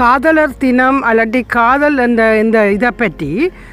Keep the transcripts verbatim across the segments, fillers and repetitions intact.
காதலர் தினம் அல்லாட்டி காதல் என்ற இந்த இதை பற்றி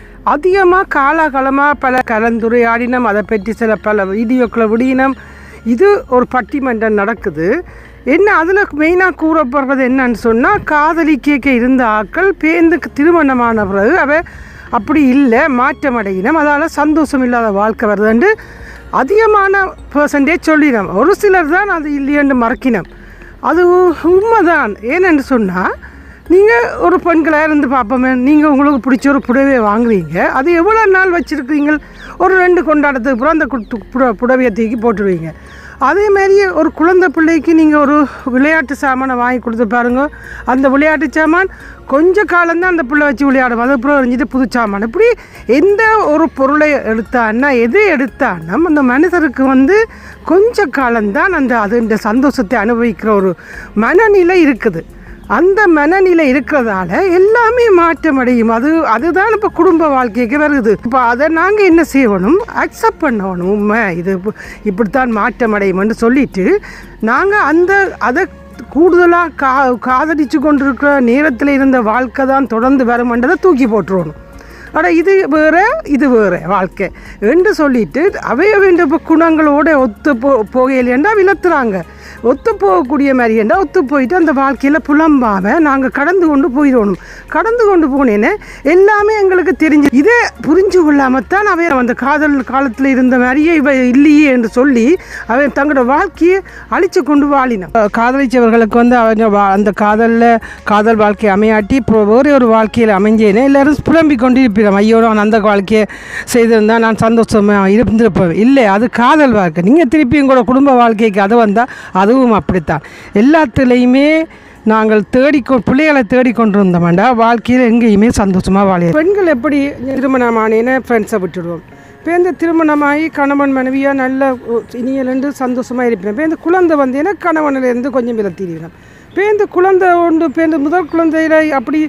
அதிகமாக காலாகாலமாக பல கலந்துரையாடினம். அதை பற்றி சில பல வீடியோக்களை விடியினம். இது ஒரு பட்டிமன்றம் நடக்குது. என்ன அதில் மெயினாக கூறப்படுறது என்னன்னு சொன்னால், காதலிக்க இருந்த ஆக்கள் பேந்துக்கு திருமணமான பிறகு அவ அப்படி இல்லை, மாற்றமடையினம், அதால் சந்தோஷம் இல்லாத வாழ்க்கை வருதுன்னு அதிகமான பர்சன்டேஜ் சொல்லினோம். ஒரு சிலர் தான் அது இல்லையென்று மறக்கினோம். அது உண்மைதான். ஏனென்று சொன்னால், நீங்கள் ஒரு பெண்களாக இருந்து பார்ப்போமே, நீங்கள் உங்களுக்கு பிடிச்ச ஒரு புடவையை வாங்குவீங்க. அது எவ்வளோ நாள் வச்சுருக்கீங்க? ஒரு ரெண்டு கொண்டாடத்துக்கு அப்புறம் அந்த புட புடவையை தூக்கி போட்டுருவீங்க. அதேமாரி ஒரு குழந்தை பிள்ளைக்கு நீங்கள் ஒரு விளையாட்டு சாமானை வாங்கி கொடுத்து பாருங்க. அந்த விளையாட்டு சாமான் கொஞ்ச காலம்தான் அந்த பிள்ளை வச்சு விளையாடும். அதுக்கப்புறம் எரிஞ்சிட்டு புது சாமான். இப்படி எந்த ஒரு பொருளை எடுத்தான்னா, எது எடுத்தான்னா அந்த மனிதருக்கு வந்து கொஞ்ச காலம்தான் அந்த அது இந்த சந்தோஷத்தை அனுபவிக்கிற ஒரு மனநிலை இருக்குது. அந்த மனநிலை இருக்கிறதால எல்லாமே மாற்றமடையும். அது அதுதான் இப்போ குடும்ப வாழ்க்கைக்கு வருது. இப்போ அதை நாங்கள் என்ன செய்யணும்? அக்செப்ட் பண்ணணும். உண்மை இது இப்படித்தான் மாற்றமடையும்னு சொல்லிட்டு நாங்கள் அந்த அதை கூடுதலாக கா காதலிச்சு கொண்டிருக்கிற நேரத்தில் இருந்த வாழ்க்கை தான் தொடர்ந்து வருமன்றதை தூக்கி போட்டுருவணும். ஆனால் இது வேறு இது வேறு வாழ்க்கை என்று சொல்லிட்டு அவைய வேண்டிய குணங்களோடு ஒத்து போ போகையிலேண்டா விளத்துறாங்க. ஒத்து போகக்கூடிய மாதிரி என்றால் ஒத்து போயிட்டு அந்த வாழ்க்கையில் புலம்பாமல் நாங்கள் கடந்து கொண்டு போயிடணும். கடந்து கொண்டு போனேன்னு எல்லாமே எங்களுக்கு தெரிஞ்சு இதை புரிஞ்சு கொள்ளாமல் தான் அவை அந்த காதல் காலத்தில் இருந்த மாதிரியே இவ இல்லையே என்று சொல்லி அவை தங்களோட வாழ்க்கையை அழித்து கொண்டு வாழினோம். காதலிச்சவர்களுக்கு வந்து அவங்க அந்த காதலில் காதல் வாழ்க்கையை அமையாட்டி இப்போ வேறு ஒரு வாழ்க்கையில் அமைஞ்சேன்னு எல்லோரும் புலம்பி கொண்டு இருப்போம். ஐயோ, நான் அந்த வாழ்க்கையை செய்திருந்தால் நான் சந்தோஷமாக இருந்திருப்பேன். இல்லை, அது காதல் வாழ்க்கை. நீங்கள் திருப்பி உங்களோட குடும்ப வாழ்க்கைக்கு அது வந்தால் அதுவும் அப்படித்தான். எல்லாத்துலேயுமே நாங்கள் தேடிக்கொ பிள்ளைகளை தேடிக்கொண்டு இருந்தோம்டா வாழ்க்கையில் எங்கேயுமே சந்தோஷமாக வாழ. பெண்கள் எப்படி திருமணமானேன்னு ஃப்ரெண்ட்ஸை விட்டுடுவோம். இப்போ இந்த திருமணமாகி கணவன் மனைவியாக நல்ல இனியலேருந்து சந்தோஷமாக இருப்பேன். இப்போ இந்த குழந்தை வந்தேன்னா கணவனிலேருந்து கொஞ்சம் விலத்திடுவேன். இப்போ இந்த குழந்தை ஒன்று இப்போ இந்த முதல் குழந்தையில அப்படி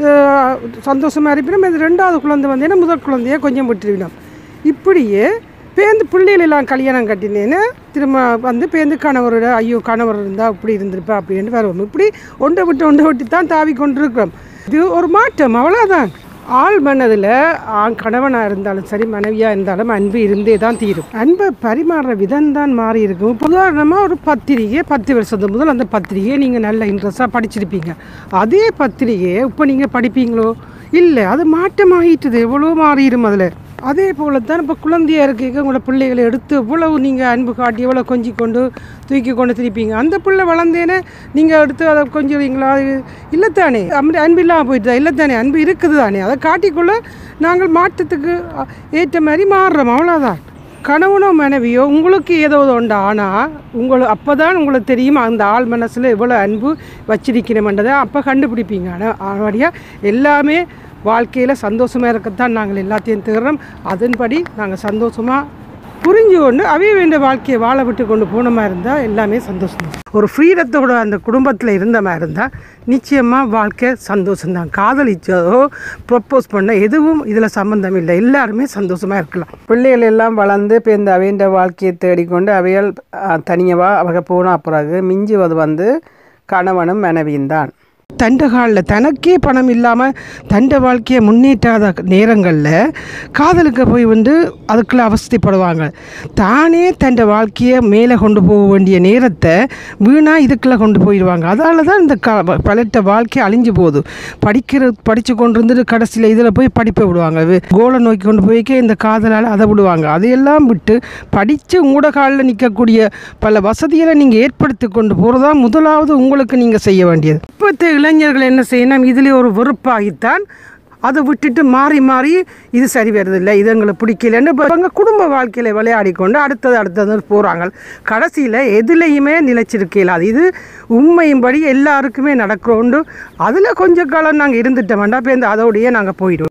சந்தோஷமாக இருப்பினோம். இந்த ரெண்டாவது குழந்தை வந்தேன்னா முதல் குழந்தைய கொஞ்சம் விட்டுவிடும். இப்படியே பேருந்து பிள்ளைகளெல்லாம் கல்யாணம் கட்டினேன்னு திரும்ப வந்து பேருந்து கணவரோட ஐயோ கணவர் இருந்தால் இப்படி இருந்திருப்பா அப்படின்ட்டு வருவோம். இப்படி ஒன்றை விட்டு ஒன்றை விட்டு தான் தாவி கொண்டிருக்கிறோம். இது ஒரு மாற்றம், அவ்வளோதான். ஆள் மனதில் ஆண் கணவனாக இருந்தாலும் சரி, மனைவியாக இருந்தாலும் அன்பு இருந்தே தான் தீரும். அன்பை பரிமாறுற விதம் தான் மாறி இருக்கும். உதாரணமாக ஒரு பத்திரிகை, பத்து வருஷத்து முதல் அந்த பத்திரிகையை நீங்கள் நல்ல இன்ட்ரெஸ்ட்டாக படிச்சிருப்பீங்க. அதே பத்திரிகையை இப்போ நீங்கள் படிப்பீங்களோ? இல்லை, அது மாற்றமாகிட்டுது. எவ்வளோ மாறிடும் அதில். அதே போல தான் இப்போ குழந்தையாக இருக்க உங்களோட பிள்ளைகளை எடுத்து இவ்வளவு நீங்கள் அன்பு காட்டி எவ்வளோ கொஞ்சி கொண்டு தூக்கி கொண்டு திருப்பீங்க. அந்த பிள்ளை வளர்ந்தேனே நீங்கள் எடுத்து அதை கொஞ்சுவீங்களா? இல்லைத்தானே, அப்படி அன்பு இல்லாமல் போயிட்டு தான். இல்லைத்தானே, அன்பு இருக்குது தானே. அதை காட்டிக்கொள்ள நாங்கள் மாற்றத்துக்கு ஏற்ற மாதிரி மாறுறோம், அவ்வளோதான். கணவனோ மனைவியோ உங்களுக்கு ஏதோ உண்டு. ஆனால் உங்களுக்கு அப்போ தான் உங்களுக்கு தெரியும் அந்த ஆள் மனசில் எவ்வளோ அன்பு வச்சிருக்கிறோம்ன்றதை அப்போ கண்டுபிடிப்பீங்க. ஆனால் ஆனபடியாக எல்லாமே வாழ்க்கையில் சந்தோஷமாக இருக்கத்தான் நாங்கள் எல்லாத்தையும் தேடுறோம். அதன்படி நாங்கள் சந்தோஷமாக புரிஞ்சு கொண்டு அவைய வேண்டிய வாழ்க்கையை வாழ விட்டு கொண்டு போன மாதிரி இருந்தால் எல்லாமே சந்தோஷம். ஒரு ஃப்ரீடத்தோட அந்த குடும்பத்தில் இருந்த மாதிரி இருந்தால் நிச்சயமாக வாழ்க்கை சந்தோஷம்தான். காதலிச்சதோ ப்ரப்போஸ் பண்ண எதுவும் இதில் சம்மந்தம் இல்லை. எல்லாருமே சந்தோஷமாக இருக்கலாம். பிள்ளைகள் எல்லாம் வளர்ந்து இப்போ இந்த அவைய வாழ்க்கையை தேடிக்கொண்டு அவையால் தனியவாக அவங்க போன பிறகு மிஞ்சுவது வந்து கணவனும் மனைவியும் தான். தண்டை காலில் தனக்கே பணம் இல்லாமல் தண்டை வாழ்க்கையை முன்னேற்றாத நேரங்களில் காதலுக்கு போய் வந்து அதுக்குள்ளே அவஸ்தைப்படுவாங்க. தானே தண்டை வாழ்க்கையை மேலே கொண்டு போக வேண்டிய நேரத்தை வீணாக இதுக்குள்ளே கொண்டு போயிடுவாங்க. அதால் தான் இந்த க பலட்ட வாழ்க்கை அழிஞ்சு போகுது. படிக்கிற படித்து கொண்டு இருந்துட்டு கடைசியில் இதில் போய் படிப்பை விடுவாங்க. கோலை நோக்கி கொண்டு போய்க்க இந்த காதலால் அதை விடுவாங்க. அதையெல்லாம் விட்டு படித்து உங்களோட காலில் நிற்கக்கூடிய பல வசதிகளை நீங்கள் ஏற்படுத்தி கொண்டு போகிறதா முதலாவது உங்களுக்கு நீங்கள் செய்ய வேண்டியது. இப்போத்த இளைஞர்கள் என்ன செய்யணும்? இதிலே ஒரு வெறுப்பாகித்தான் அதை விட்டுட்டு மாறி மாறி இது சரி வருதில்லை, இது எங்களுக்கு பிடிக்கலன்னு இப்போ அவங்க குடும்ப வாழ்க்கையில் விளையாடி கொண்டு அடுத்தது அடுத்தது போகிறாங்க. கடைசியில் எதுலேயுமே நிலைச்சிருக்கல. அது இது உண்மையின்படி எல்லாருக்குமே நடக்கிறோண்டு அதில் கொஞ்சம் காலம் நாங்கள் இருந்துட்டோம்டா இப்போ இந்த அதோடையே நாங்கள் போயிடுவோம்.